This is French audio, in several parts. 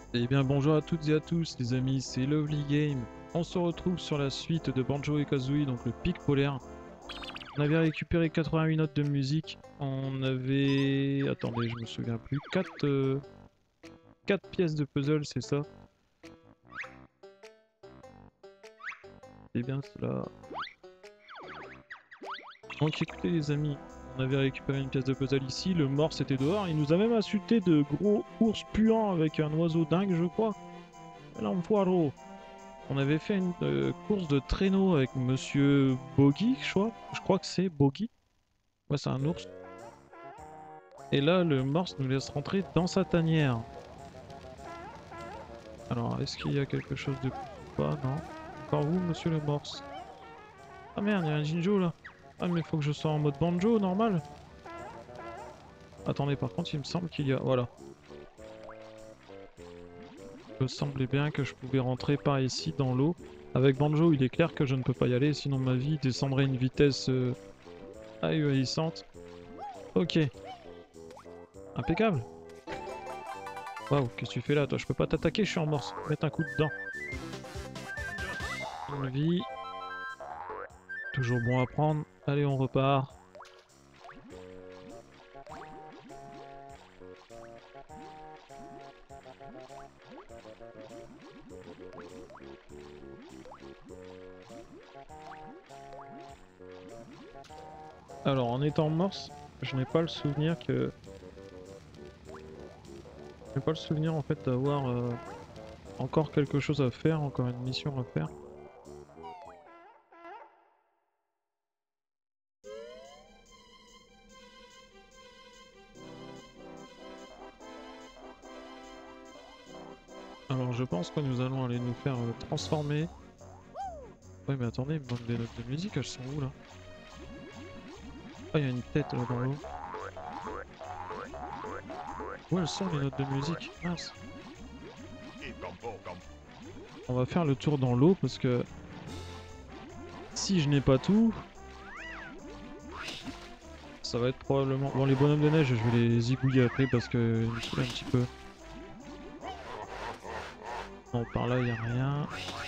Eh bien bonjour à toutes et à tous les amis, c'est Lovely Game. On se retrouve sur la suite de Banjo et Kazooie, donc le pic polaire. On avait récupéré 88 notes de musique. On avait... Attendez, je me souviens plus. 4 pièces de puzzle, c'est ça. C'est bien cela. Donc écoutez les amis, on avait récupéré une pièce de puzzle ici. Le morse était dehors. Il nous a même insulté de gros ours puants avec un oiseau dingue, je crois. L'enfoiré. On avait fait une course de traîneau avec Monsieur Boggy, je crois. Je crois que c'est Boggy. Ouais, c'est un ours. Et là, le morse nous laisse rentrer dans sa tanière. Alors, est-ce qu'il y a quelque chose de plus ou pas? Non. Encore vous, monsieur le morse? Ah merde, il y a un Jinjo là. Ah, mais faut que je sois en mode banjo, normal. Attendez, par contre, il me semble qu'il y a... Voilà. Il me semblait bien que je pouvais rentrer par ici, dans l'eau. Avec Banjo, il est clair que je ne peux pas y aller, sinon ma vie descendrait à une vitesse ahurissante. Ok. Impeccable. Waouh, qu'est-ce que tu fais là? Toi, je peux pas t'attaquer, je suis en morse. Mettre un coup dedans. Une vie. Toujours bon à prendre. Allez, on repart. Alors, en étant morse, je n'ai pas le souvenir que... Je n'ai pas le souvenir en fait d'avoir encore quelque chose à faire, encore une mission à faire. Alors je pense que nous allons aller nous faire transformer. Ouais mais attendez, il me manque des notes de musique, elles sont où là? Ah il y a une tête là dans l'eau. Où elles sont les notes de musique? Mince. On va faire le tour dans l'eau parce que si je n'ai pas tout, ça va être probablement... Bon les bonhommes de neige je vais les zigouiller après parce que ils me saoulent un petit peu. Non par là il n'y a rien.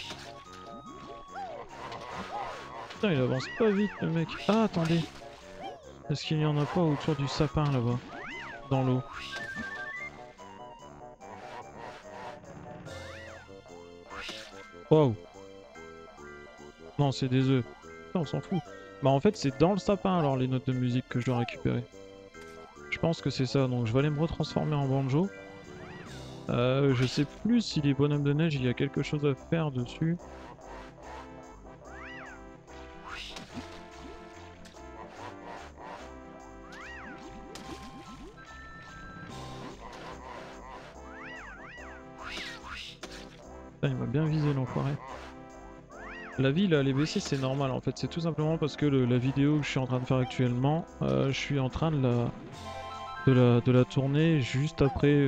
Putain il avance pas vite le mec. Ah attendez. Est-ce qu'il n'y en a pas autour du sapin là-bas? Dans l'eau. Waouh. Non c'est des œufs. Putain on s'en fout. Bah en fait c'est dans le sapin alors les notes de musique que je dois récupérer. Je pense que c'est ça, donc je vais aller me retransformer en banjo. Je sais plus si les bonhommes de neige il y a quelque chose à faire dessus. Putain, il m'a bien visé l'enfoiré. La vie là, elle est baissée, c'est normal en fait, c'est tout simplement parce que la vidéo que je suis en train de faire actuellement, je suis en train de la tourner juste après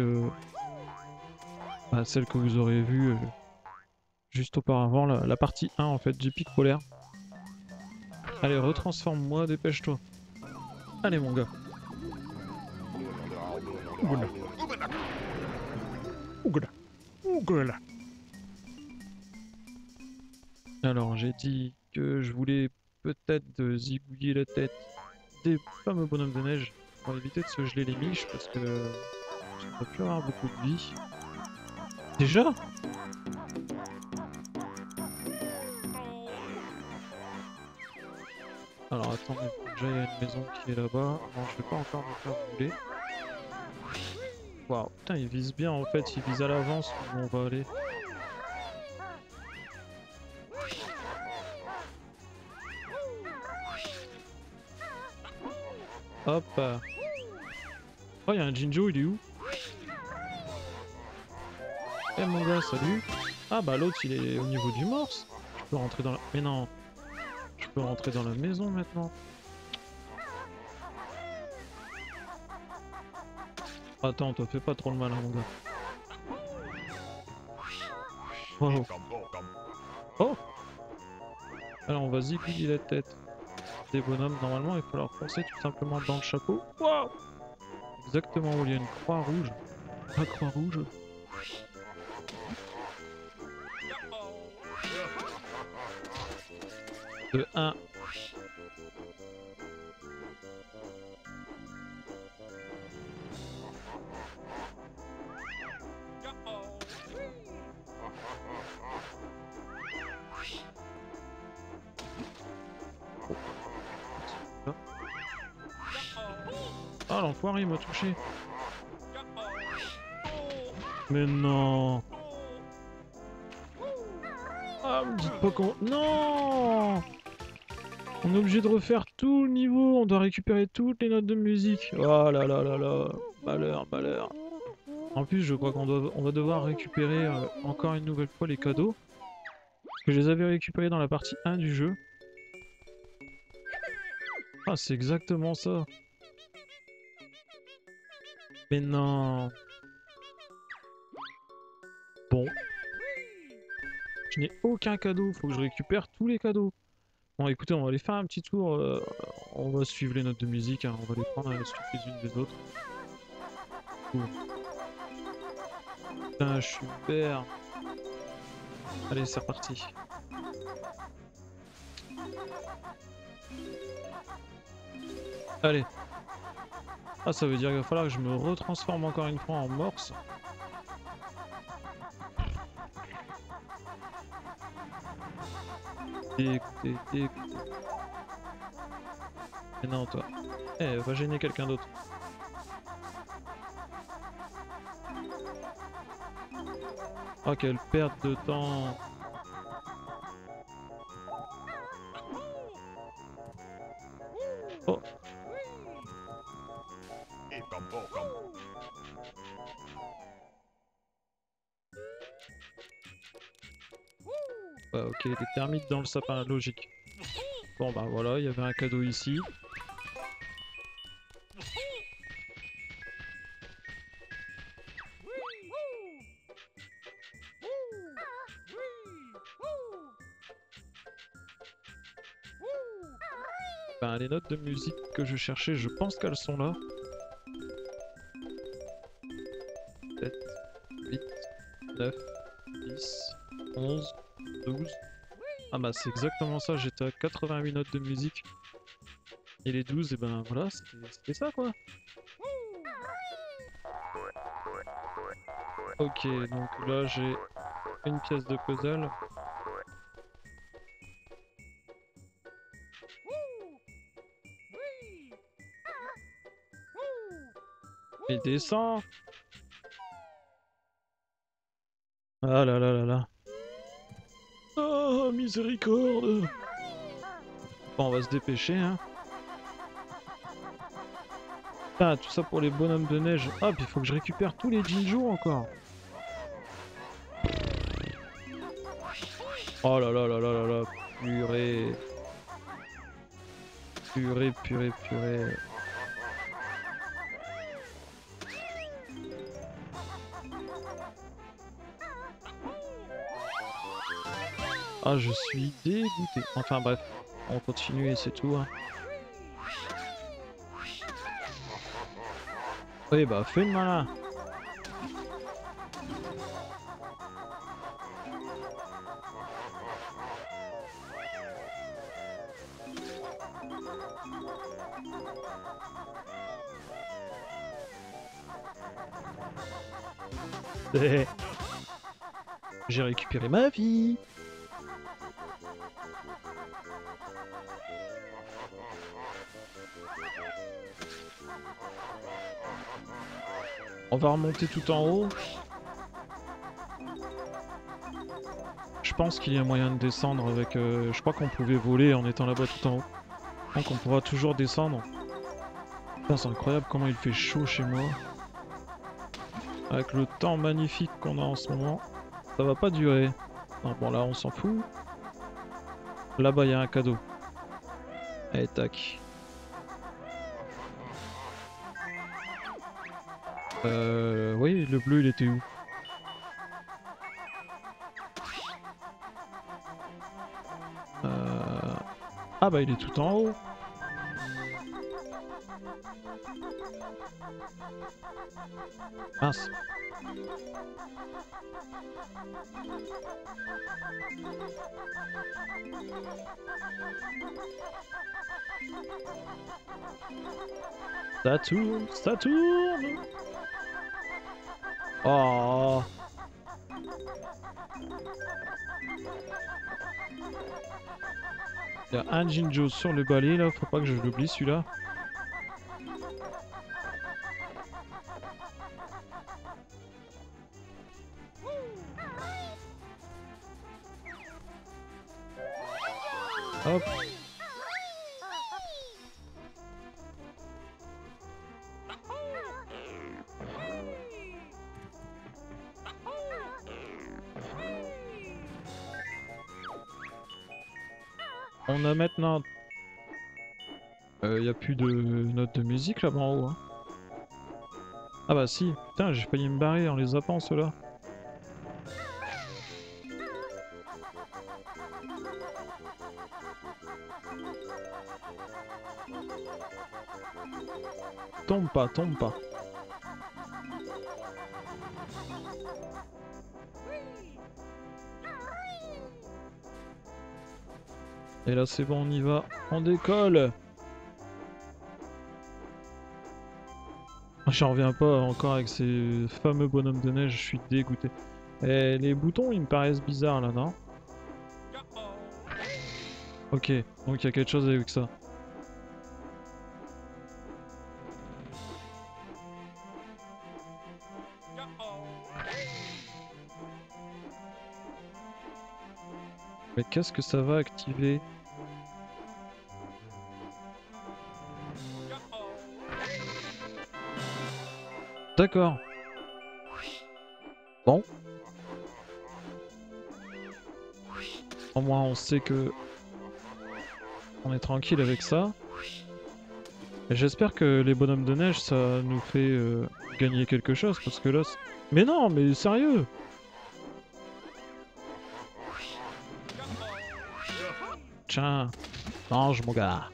celle que vous aurez vue juste auparavant, la partie 1 en fait du pic polaire. Allez, retransforme-moi, dépêche-toi. Allez mon gars. Ougla. Ougla. Ougla. Alors j'ai dit que je voulais peut-être zigouiller la tête des fameux bonhommes de neige pour éviter de se geler les miches parce que je ne peux plus avoir beaucoup de vie. Déjà? Alors attendez, déjà il y a une maison qui est là-bas. Non je vais pas encore me faire brûler. Waouh, putain il vise bien en fait, il vise à l'avance où on va aller. Hop. Oh il y a un Jinjo, il est où? Eh mon gars, salut. Ah bah l'autre il est au niveau du morse. Je peux rentrer dans la... Mais non. Je peux rentrer dans la maison maintenant. Attends, toi fais pas trop le malin mon gars. Wow. Oh. Alors on va zigouiller la tête des bonhommes. Normalement il faut leur foncer tout simplement dans le chapeau. Wow. Exactement où il y a une croix rouge. La croix rouge. De 1. Ah, l'enfoiré, il m'a touché. Mais non. Ah, me dites pas qu'on... Non. On est obligé de refaire tout le niveau. On doit récupérer toutes les notes de musique. Oh là là là là. Malheur, malheur. En plus, je crois on va devoir récupérer encore une nouvelle fois les cadeaux. Parce que je les avais récupérés dans la partie 1 du jeu. Ah, c'est exactement ça. Mais non. Bon. Je n'ai aucun cadeau. Faut que je récupère tous les cadeaux. Bon, écoutez, on va aller faire un petit tour. On va suivre les notes de musique. Hein. On va les prendre les unes des autres. Cool. Putain, je suis super. Allez, c'est reparti. Allez. Ah, ça veut dire qu'il va falloir que je me retransforme encore une fois en morse. Dégoûté, dégoûté. Mais non, toi. Eh, va gêner quelqu'un d'autre. Oh, quelle perte de temps. Oh. Bah, ok, les termites dans le sapin, logique. Bon bah voilà, il y avait un cadeau ici. Ben, les notes de musique que je cherchais, je pense qu'elles sont là. 7, 8, 9, 10, 11, 12. Ah bah c'est exactement ça, j'étais à 88 notes de musique. Et les 12, et ben voilà, c'était ça quoi. Ok, donc là j'ai une pièce de puzzle. Et descend. Ah là là là là. Oh, miséricorde. Bon, on va se dépêcher, hein. Ah, tout ça pour les bonhommes de neige. Ah, puis il faut que je récupère tous les Jinjo encore. Oh là là là là là là. Purée. Purée, purée, purée. Ah, je suis dégoûté. Enfin bref, on continue et c'est tout. Hein. Oui, bah fais le malin. J'ai récupéré ma vie. On va remonter tout en haut. Je pense qu'il y a moyen de descendre avec... je crois qu'on pouvait voler en étant là-bas tout en haut. Donc on pourra toujours descendre. Putain, c'est incroyable comment il fait chaud chez moi. Avec le temps magnifique qu'on a en ce moment. Ça va pas durer. Non, bon là on s'en fout. Là-bas il y a un cadeau. Allez, tac. Oui, le bleu il était où? Ah bah il est tout en haut. Mince. Ça tourne, ça tourne. Oh. Il y a un Jinjo sur le balai là, faut pas que je l'oublie celui-là. Hop. On a maintenant... y a plus de notes de musique là-bas en haut. Hein. Ah bah si, putain j'ai failli me barrer en les zappant ceux-là. Tombe pas, tombe pas. Et là c'est bon, on y va, on décolle. J'en reviens pas encore avec ces fameux bonhommes de neige, je suis dégoûté. Et les boutons ils me paraissent bizarres là, non? Ok, donc il y a quelque chose avec ça. Mais qu'est-ce que ça va activer? D'accord. Bon. Au moins on sait que... on est tranquille avec ça. Et j'espère que les bonhommes de neige ça nous fait gagner quelque chose parce que là... Mais non, mais sérieux! Tiens, mange mon gars.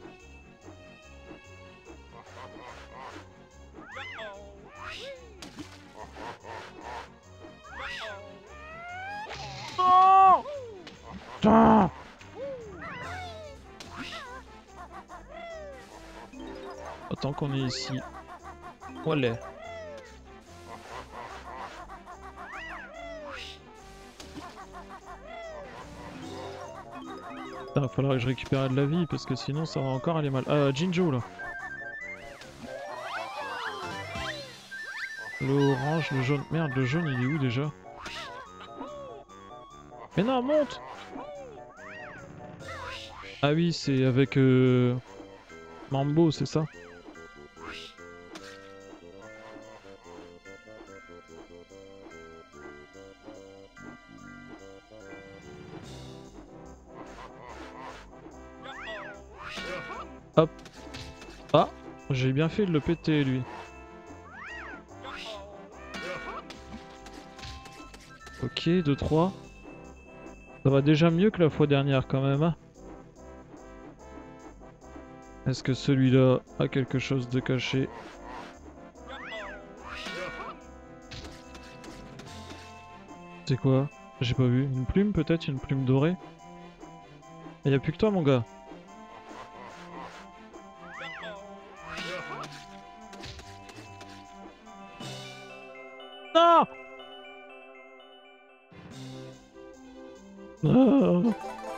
Non! Putain! Autant qu'on est ici. Voilà. Il va falloir que je récupère de la vie parce que sinon ça va encore aller mal. Ah, Jinjo là. L'orange, le jaune. Merde, le jaune il est où déjà? Mais non, monte! Ah oui, c'est avec Mambo, c'est ça? Hop. Ah, j'ai bien fait de le péter lui. Ok, 2-3. Ça va déjà mieux que la fois dernière quand même. Hein. Est-ce que celui-là a quelque chose de caché? C'est quoi? J'ai pas vu. Une plume peut-être? Une plume dorée? Il y a plus que toi mon gars. Non! Ah!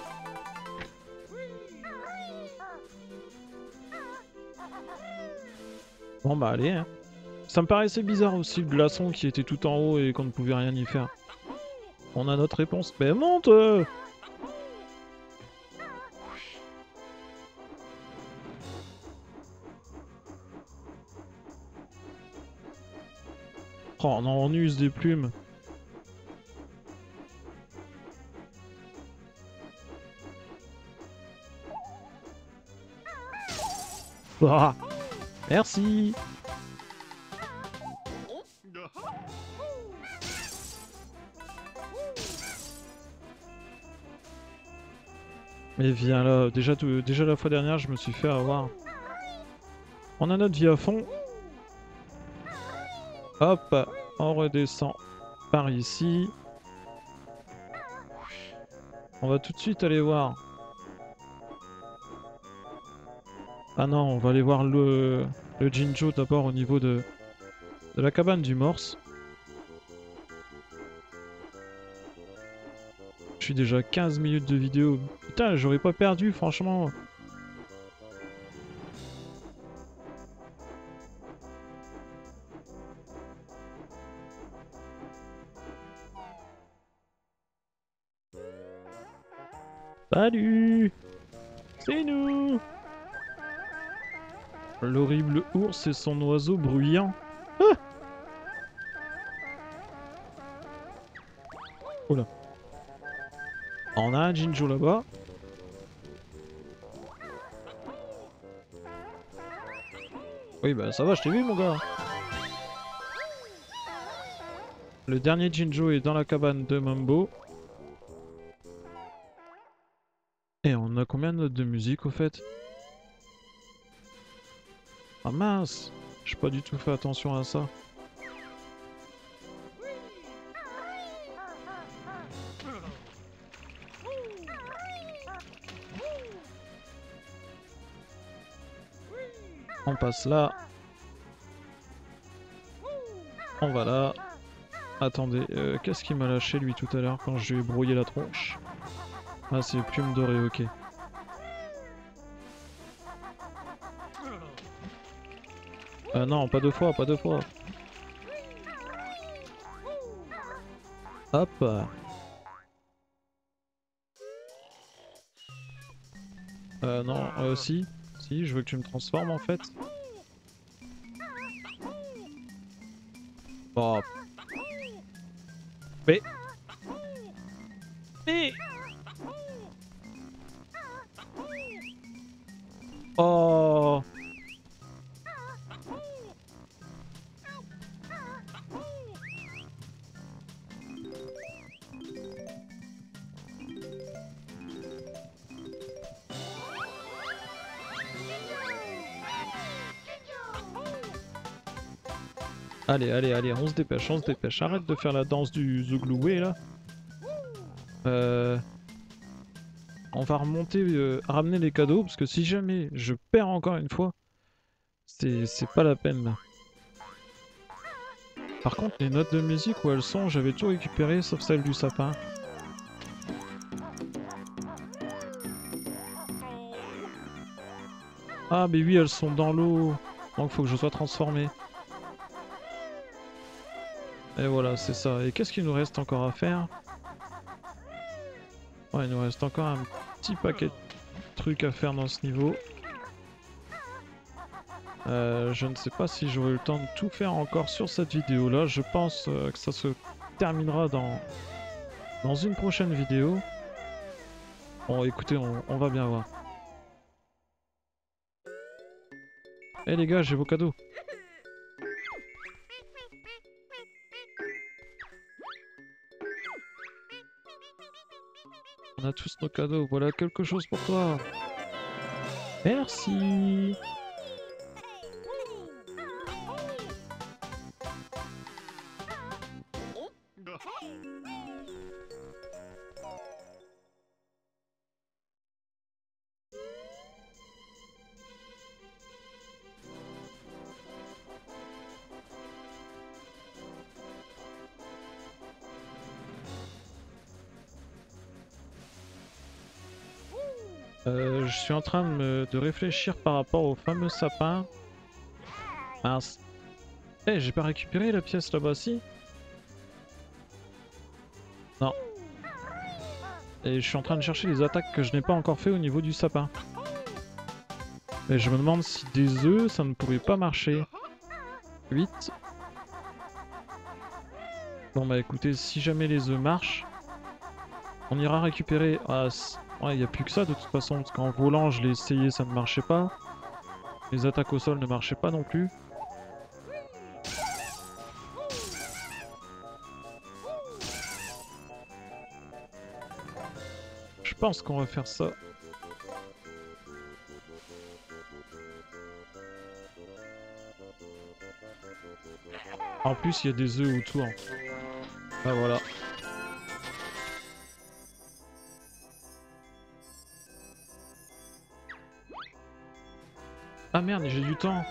Bon bah allez hein. Ça me paraissait bizarre aussi le glaçon qui était tout en haut et qu'on ne pouvait rien y faire. On a notre réponse. Mais monte! Oh, on use des plumes. Ah, merci. Mais viens là, déjà la fois dernière je me suis fait avoir. On a notre vie à fond. Hop, on redescend par ici. On va tout de suite aller voir. Ah non, on va aller voir le Jinjo d'abord au niveau de la cabane du morse. Je suis déjà 15 minutes de vidéo. Putain, j'aurais pas perdu, franchement. Salut! C'est nous! L'horrible ours et son oiseau bruyant. Ah! Oh là. On a un Jinjo là-bas. Oui bah ça va, je t'ai vu mon gars. Le dernier Jinjo est dans la cabane de Mambo. Et on a combien de notes de musique au fait? Ah mince! J'ai pas du tout fait attention à ça. On passe là. On va là. Attendez, qu'est-ce qu'il m'a lâché lui tout à l'heure quand je lui ai brouillé la tronche? Ah c'est plume dorée, ok. Non, pas deux fois, pas deux fois. Hop. Non, si. Si, je veux que tu me transformes en fait. Oh. Mais... Oh. Allez, allez, allez, on se dépêche, on se dépêche. Arrête de faire la danse du Zougloué là. On va remonter, ramener les cadeaux, parce que si jamais je perds encore une fois, c'est pas la peine là. Par contre, les notes de musique où elles sont, j'avais tout récupéré sauf celle du sapin. Ah mais oui, elles sont dans l'eau, donc faut que je sois transformé. Et voilà, c'est ça. Et qu'est-ce qu'il nous reste encore à faire? Ouais, il nous reste encore un petit paquet de trucs à faire dans ce niveau. Je ne sais pas si j'aurai le temps de tout faire encore sur cette vidéo là. Je pense que ça se terminera dans une prochaine vidéo. Bon écoutez, on va bien voir. Eh les gars, j'ai vos cadeaux. On a tous nos cadeaux, voilà quelque chose pour toi. Merci. Je suis en train de réfléchir par rapport au fameux sapin. Mince. Eh, j'ai pas récupéré la pièce là-bas, si? Non. Et je suis en train de chercher les attaques que je n'ai pas encore fait au niveau du sapin. Et je me demande si des œufs, ça ne pourrait pas marcher. 8. Bon bah écoutez, si jamais les œufs marchent, on ira récupérer... Ah, ouais, il n'y a plus que ça de toute façon, parce qu'en volant, je l'ai essayé, ça ne marchait pas. Les attaques au sol ne marchaient pas non plus. Je pense qu'on va faire ça. En plus, il y a des œufs autour. Ah voilà. Ah merde, j'ai du temps.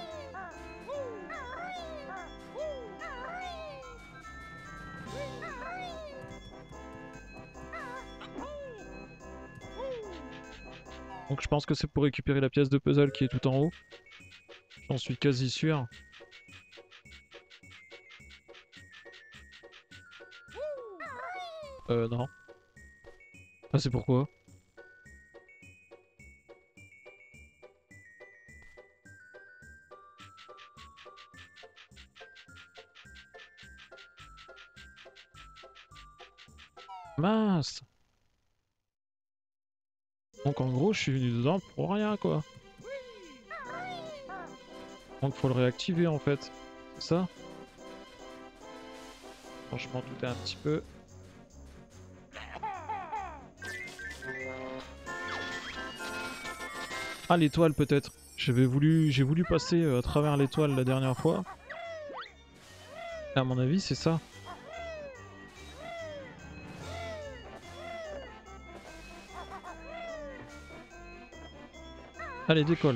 Donc je pense que c'est pour récupérer la pièce de puzzle qui est tout en haut. J'en suis quasi sûr. Non. Ah c'est pourquoi? Mince. Donc en gros je suis venu dedans pour rien quoi. Donc faut le réactiver en fait. C'est ça? Bon, je m'en doutais un petit peu. Ah l'étoile peut-être. J'ai voulu passer à travers l'étoile la dernière fois. À mon avis c'est ça. Allez décolle.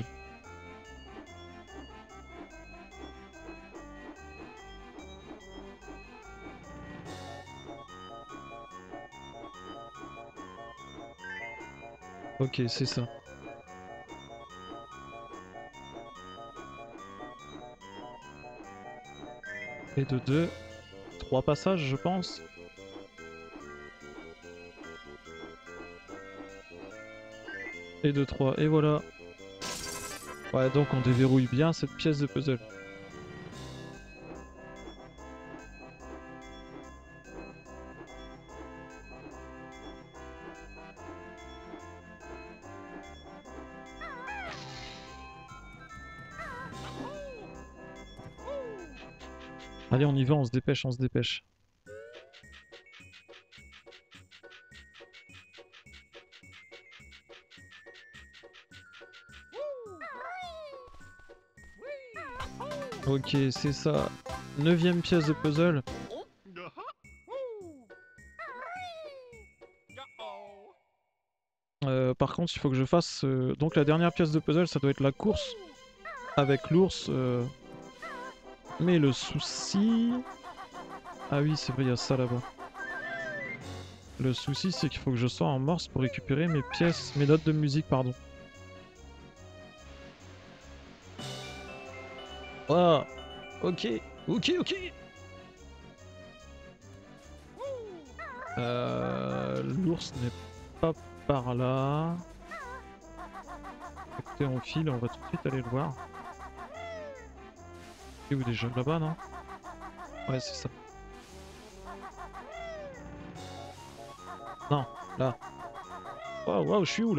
Ok c'est ça. Et de 2, 3 passages je pense. Et de 3, et voilà. Ouais donc on déverrouille bien cette pièce de puzzle. Allez on y va, on se dépêche, on se dépêche. Ok, c'est ça. 9ème pièce de puzzle. Par contre, il faut que je fasse... Donc la dernière pièce de puzzle, ça doit être la course avec l'ours. Mais le souci... Ah oui, c'est vrai, il y a ça là-bas. Le souci, c'est qu'il faut que je sois en morse pour récupérer mes pièces, mes notes de musique, pardon. Ah, ok, ok. L'ours n'est pas par là. Écoutez, on file, on va tout de suite aller le voir. Et où déjà? Là-bas, non? Ouais, c'est ça. Non, là. Waouh, je suis où là?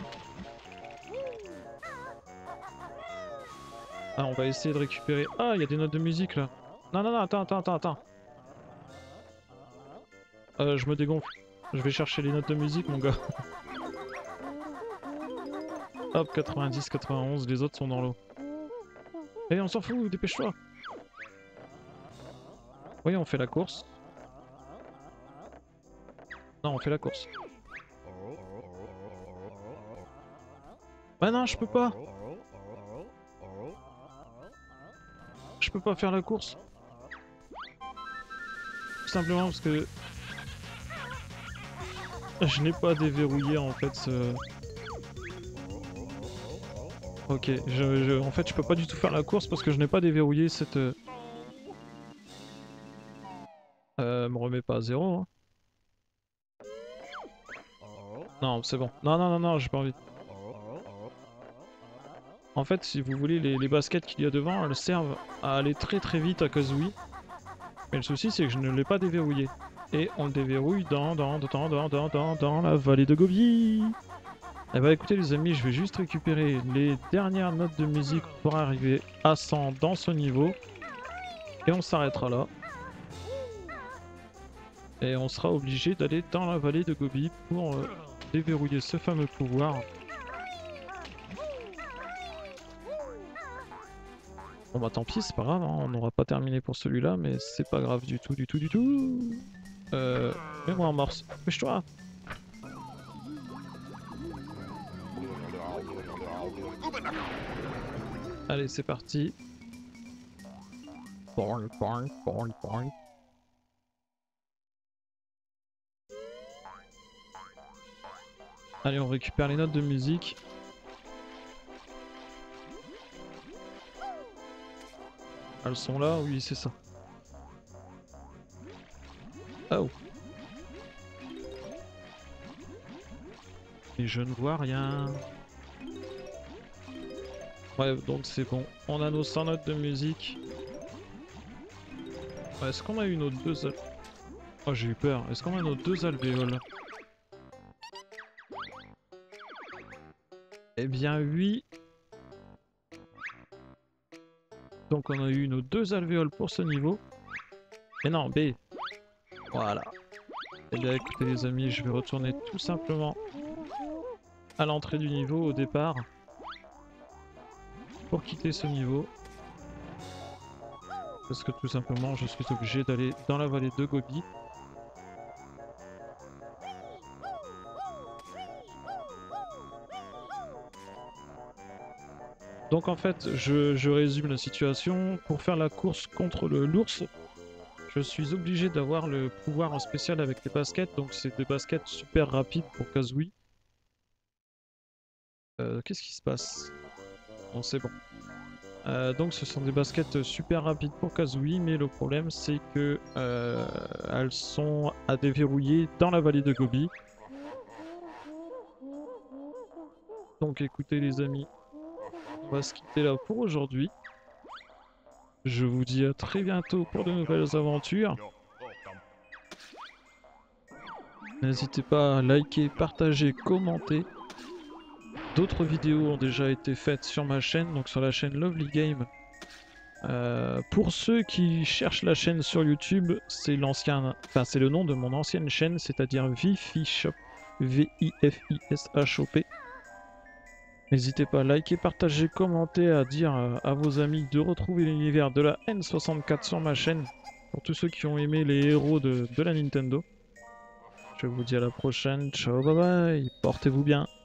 Ah, on va essayer de récupérer... Ah, il y a des notes de musique là. Non, attends. Je me dégonfle. Je vais chercher les notes de musique, mon gars. Hop, 90, 91, les autres sont dans l'eau. Eh, on s'en fout, dépêche-toi. Oui, on fait la course. Non, on fait la course. Bah non, je peux pas. Je peux pas faire la course. Tout simplement parce que... Je n'ai pas déverrouillé en fait ce... Ok, en fait je peux pas du tout faire la course parce que je n'ai pas déverrouillé cette... me remets pas à 0 hein. Non, c'est bon. Non, j'ai pas envie. En fait, si vous voulez, les baskets qu'il y a devant, elles servent à aller très vite à Kazooie. Mais le souci, c'est que je ne l'ai pas déverrouillé. Et on le déverrouille dans la vallée de Gobi. Eh bah écoutez les amis, je vais juste récupérer les dernières notes de musique pour arriver à 100 dans ce niveau. Et on s'arrêtera là. Et on sera obligé d'aller dans la vallée de Gobi pour déverrouiller ce fameux pouvoir. Bon bah tant pis, c'est pas grave, hein, on n'aura pas terminé pour celui-là, mais c'est pas grave du tout, du tout, du tout. Mets-moi en morse, pêche-toi. Allez, c'est parti. Boing, boing, boing, boing. Allez, on récupère les notes de musique. Elles sont là, oui, c'est ça. Oh. Et je ne vois rien. Ouais, donc c'est bon. On a nos 100 notes de musique. Ouais, est-ce qu'on a eu nos deux... Oh, j'ai eu peur. Est-ce qu'on a nos deux alvéoles? Eh bien, oui. Donc on a eu nos deux alvéoles pour ce niveau. Et non, B. Voilà. Eh bien, écoutez les amis, je vais retourner tout simplement à l'entrée du niveau, au départ. Pour quitter ce niveau. Parce que tout simplement, je suis obligé d'aller dans la vallée de Gobi. Donc en fait, je résume la situation. Pour faire la course contre l'ours, je suis obligé d'avoir le pouvoir spécial avec les baskets. Donc c'est des baskets super rapides pour Kazooie. Qu'est-ce qui se passe? Bon, c'est bon. Donc ce sont des baskets super rapides pour Kazooie, mais le problème c'est que elles sont à déverrouiller dans la vallée de Gobi. Donc écoutez les amis, on va se quitter là pour aujourd'hui. Je vous dis à très bientôt pour de nouvelles aventures. N'hésitez pas à liker, partager, commenter. D'autres vidéos ont déjà été faites sur ma chaîne, donc sur la chaîne Lovely Game. Pour ceux qui cherchent la chaîne sur YouTube, c'est le nom de mon ancienne chaîne, c'est-à-dire Vifishop, V-I-F-I-S-H-O-P. N'hésitez pas à liker, partager, commenter, à dire à vos amis de retrouver l'univers de la N64 sur ma chaîne. Pour tous ceux qui ont aimé les héros de la Nintendo. Je vous dis à la prochaine, ciao, bye bye, portez-vous bien.